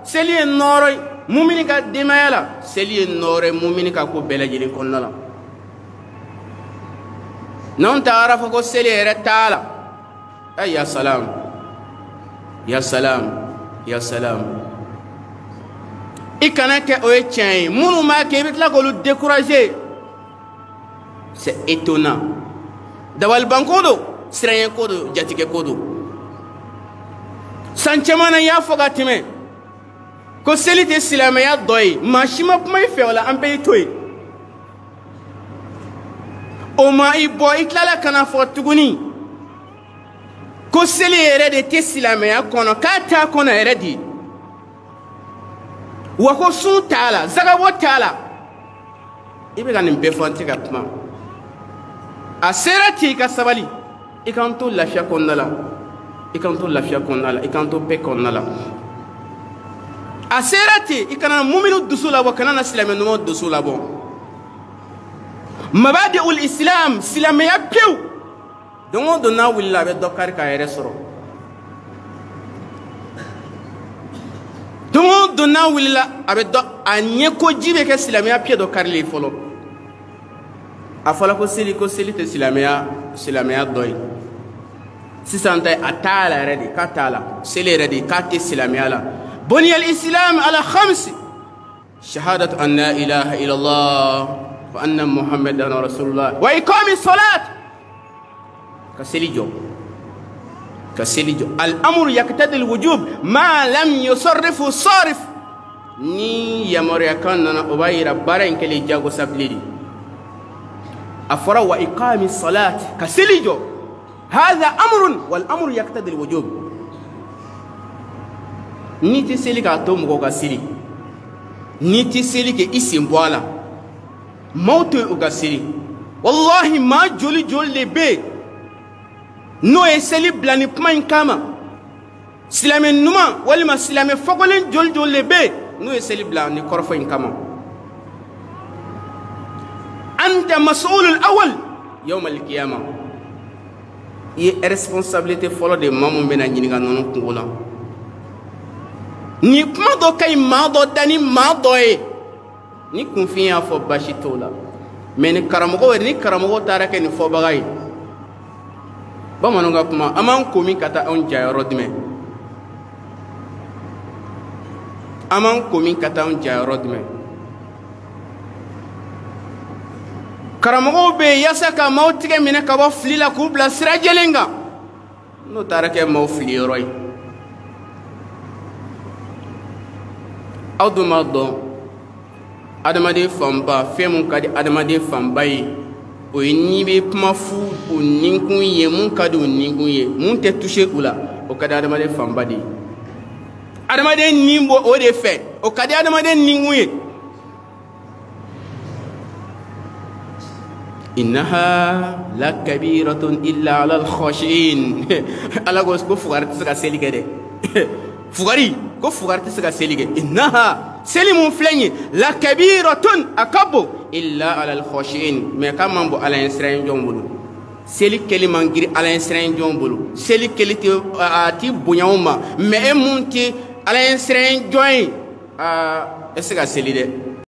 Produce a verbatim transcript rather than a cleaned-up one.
seli ye nɔɔrɔ ye mumini ka denbaya la seli ye nɔɔrɔ ye mumini ka ko bɛɛ lajɛlen kɔnɔna la n'anw tagara fɔ ko seli yɛrɛ t'a la ɛ ya salam ya salam ya salam i kana kɛ o ye tiɲɛ ye minnu b'a kɛ i bɛ tila k'olu décourager c'est étonnant dabalibanko don siranɲɛko don jatigɛko don san caman na y'a fɔ ka tɛmɛ ko seli tɛ silamɛya dɔ ye maa si ma kuma i fɛ o la an bɛɛ y'i to yen o ma i bɔ i tilala ka na fɔ tuguni ko seli yɛrɛ de tɛ silamɛya kɔnɔ k'a t'a kɔnɔ yɛrɛ de wa ko sun t'a la zagabɔ t'a la i bɛ ka nin bɛɛ fɔ n tɛ ka kuma a sera ten i ka sabali i k'an to lafiya kɔnɔna la i k'an to lafiya kɔnɔna la i k'an to bɛɛ kɔnɔna la a sera ten i kana muminu dusu labɔ kana na silamɛ ɲuman dusu labɔ mabadi ul islam silamɛya pewu don o don n'a wulila a bɛ dɔ kari k'a yɛrɛ sɔrɔ don o don n'a wulila a bɛ dɔ a ɲɛkoji bɛ kɛ silamɛya pied dɔ karilen fɔlɔ a fɔla ko seli ko seli tɛ silamɛya silamɛya dɔ ye sisan ta a t'a la yɛrɛ de k'a t'a la seli yɛrɛ de k'a tɛ silamɛya la buniya al-islam ala khamsi shahadatu an la ilaha illallah wa anna muhammadan rasulullah wa iqami salat ka seli jɔ ka seli jɔ al-amru yaqtadi al-wujub ma lam yusarrifu sarif ni yamaruya kan nana o b'a yira baara in kɛlen jagosa bilen de a fɔra wa iqami salat ka seli jɔ هذا أمر والأمر يقتضي الوجوب نيتي سيلي كاتو مغو كاسيلي نيتي سيلي كي اسم بوالا موتو كاسيلي والله ما جولي جولي بي نو يسيلي بلاني بمان كاما سلامي نما ولي ما سلامي فقولين جول جولي بي نو يسيلي بلاني كورفين كاما أنت مسؤول الأول يوم القيامة i ye responsabilité fɔlɔ de maa mun bɛna ɲininka nɔnɔ kungo la ni kuma dɔ ka ɲi maa dɔ da ni maa dɔ ye ni kunfin y'a fɔ basi t'o la mais ni karamɔgɔ yɛrɛ ni karamɔgɔ taara kɛ nin fɔbaga ye bamananw ka kuma an b'an ko min ka taa anw jayɔrɔ jumɛn an b'an ko min ka taa anw jayɔrɔ jumɛn karamɔgɔw bɛ yen yaasa ka maaw tigɛ minɛ ka bɔ fili la k'u bila sira jɛlen kan n'o taara kɛ maaw fili yɔrɔ ye aw dun b'a dɔn adamaden fanba fɛn mun ka di adamaden fanba ye o ye n'i bɛ kuma fu o ninkun ye mun ka di o ninkun ye mun tɛ touché u la o ka di adamaden fanba de ye adamaden nin bɔ o de fɛ o ka di adamaden ninkun ye إنها لكبيرة إلا على الخاشعين الله قال كو فغار تسكا سيليكي دي فغاري كو فغار تسكا سيليكي إنها سلم فلاني لكبيرة أكبو إلا على الخاشعين ما كان مامبو على إنسرين جنبولو سيلي كلمة غير على إنسرين جنبولو سيلي كلمة تي بنيوما ما أمونتي على إنسرين جوين إسكا سيلي دي